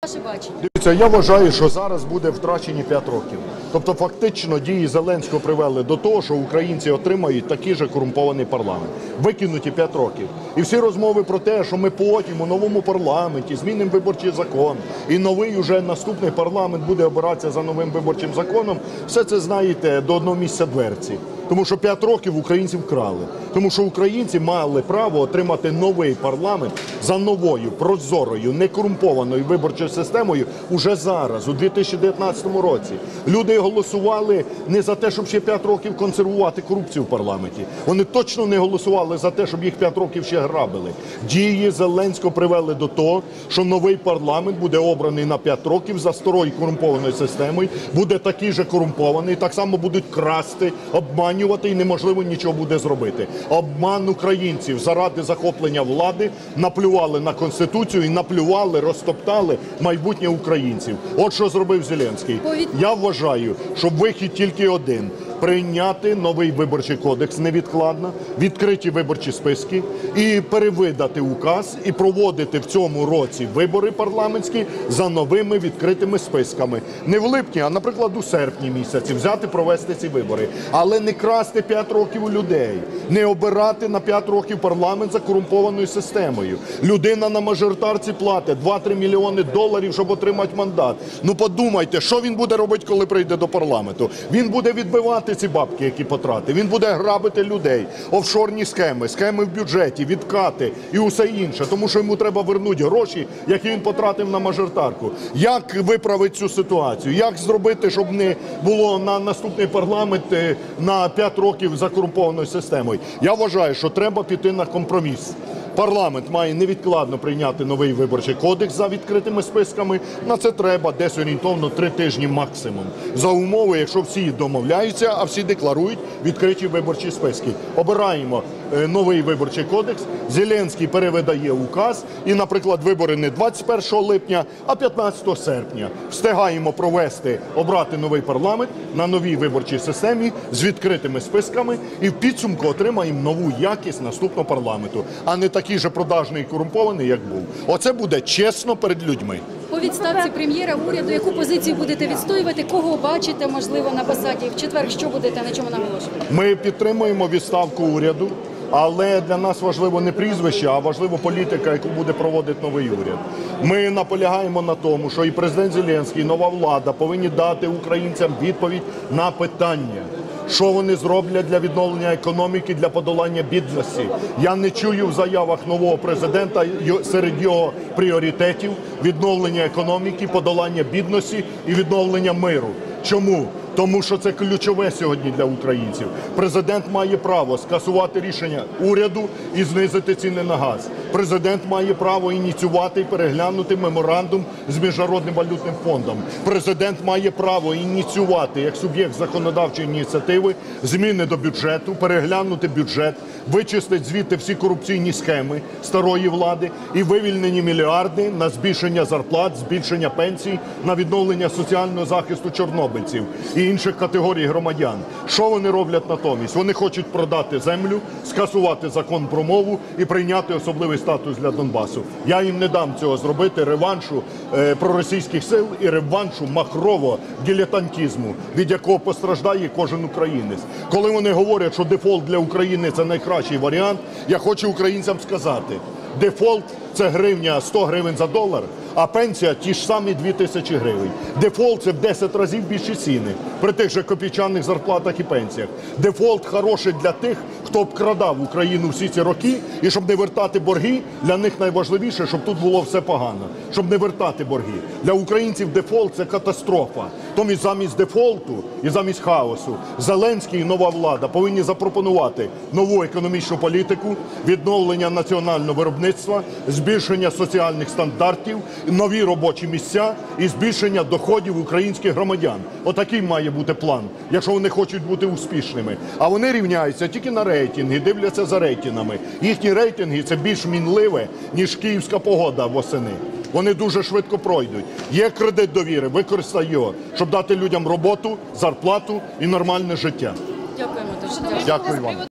Ваше бачення. Дивіться, я вважаю, що зараз буде втрачені 5 років. Тобто фактично дії Зеленського привели до того, що українці отримають такий же корумпований парламент. Викинуті 5 років. І всі розмови про те, що ми потім у новому парламенті змінимо виборчий закон, і новий уже наступний парламент буде обиратися за новим виборчим законом, все це, знаєте, до одного місця дверці. Тому що 5 років українців вкрали. Тому що українці мали право отримати новий парламент за новою, прозорою, некорумпованою виборчою системою уже зараз, у 2019 році. Люди голосували не за те, щоб ще 5 років консервувати корупцію в парламенті. Вони точно не голосували за те, щоб їх 5 років ще грабили. Дії Зеленського привели до того, що новий парламент буде обраний на 5 років за старою корумпованою системою, буде такий же корумпований, так само будуть красти, обманювати, і неможливо нічого буде зробити. Обман українців заради захоплення влади наплювали на Конституцію і наплювали, розтоптали майбутнє українців. От що зробив Зеленський. Я вважаю, що вихід тільки один – прийняти новий виборчий кодекс невідкладно, відкриті виборчі списки і перевидати указ, і проводити в цьому році вибори парламентські за новими відкритими списками. Не в липні, а, наприклад, у серпні місяці взяти, провести ці вибори. Але не красти 5 років у людей, не обирати на 5 років парламент за корумпованою системою. Людина на мажоритарці платить 2-3 мільйони доларів, щоб отримати мандат. Ну подумайте, що він буде робити, коли прийде до парламенту? Він буде відбивати ці бабки, які потратив. Він буде грабити людей. Офшорні схеми, схеми в бюджеті, відкати і усе інше. Тому що йому треба вернути гроші, які він потратив на мажоритарку. Як виправити цю ситуацію? Як зробити, щоб не було на наступний парламент на 5 років за корумпованою системою? Я вважаю, що треба піти на компроміс. Парламент має невідкладно прийняти новий виборчий кодекс за відкритими списками. На це треба десь орієнтовно 3 тижні максимум. За умови, якщо всі домовляються, а всі декларують відкриті виборчі списки. Обираємо новий виборчий кодекс, Зеленський перевидає указ і, наприклад, вибори не 21 липня, а 15 серпня. Встигаємо провести, обрати новий парламент на новій виборчій системі з відкритими списками і в підсумку отримаємо нову якість наступного парламенту, а не такий же продажний і корумпований, як був. Оце буде чесно перед людьми. По відставці прем'єра уряду, яку позицію будете відстоювати, кого бачите, можливо, на посаді? В четвер що будете, на чому наголошувати? Ми підтримуємо відставку уряду, але для нас важливо не прізвище, а важливо політика, яку буде проводити новий уряд. Ми наполягаємо на тому, що і президент Зеленський, і нова влада повинні дати українцям відповідь на питання. Що вони зроблять для відновлення економіки, для подолання бідності? Я не чую в заявах нового президента серед його пріоритетів відновлення економіки, подолання бідності і відновлення миру. Чому? Тому що це ключове сьогодні для українців. Президент має право скасувати рішення уряду і знизити ціни на газ. Президент має право ініціювати і переглянути меморандум з Міжнародним валютним фондом. Президент має право ініціювати, як суб'єкт законодавчої ініціативи, зміни до бюджету, переглянути бюджет, вичистити звідти всі корупційні схеми старої влади і вивільнені мільярди на збільшення зарплат, збільшення пенсій, на відновлення соціального захисту чорнобильців і інших категорій громадян. Що вони роблять натомість? Вони хочуть продати землю, скасувати закон про мову і прийняти особливий статус для Донбасу. Я їм не дам цього зробити, реваншу проросійських сил і реваншу махрового дилетантизму, від якого постраждає кожен українець. Коли вони говорять, що дефолт для України – це найкращий варіант, я хочу українцям сказати, дефолт – це гривня, 100 гривень за долар, а пенсія – ті ж самі 2000 гривень. Дефолт – це в 10 разів більші ціни при тих же копійчаних зарплатах і пенсіях. Дефолт хороший для тих, хто обкрадав Україну всі ці роки, і щоб не вертати борги, для них найважливіше, щоб тут було все погано, щоб не вертати борги. Для українців дефолт – це катастрофа. Тому замість дефолту і замість хаосу Зеленський і нова влада повинні запропонувати нову економічну політику, відновлення національного виробництва, збільшення соціальних стандартів, нові робочі місця і збільшення доходів українських громадян. Отакий має бути план, якщо вони хочуть бути успішними. А вони рівняються тільки на рейтинги, дивляться за рейтингами. Їхні рейтинги – це більш мінливе, ніж київська погода восени. Вони дуже швидко пройдуть. Є кредит довіри, використай його, щоб дати людям роботу, зарплату і нормальне життя. Дякуємо дуже. Дякую вам.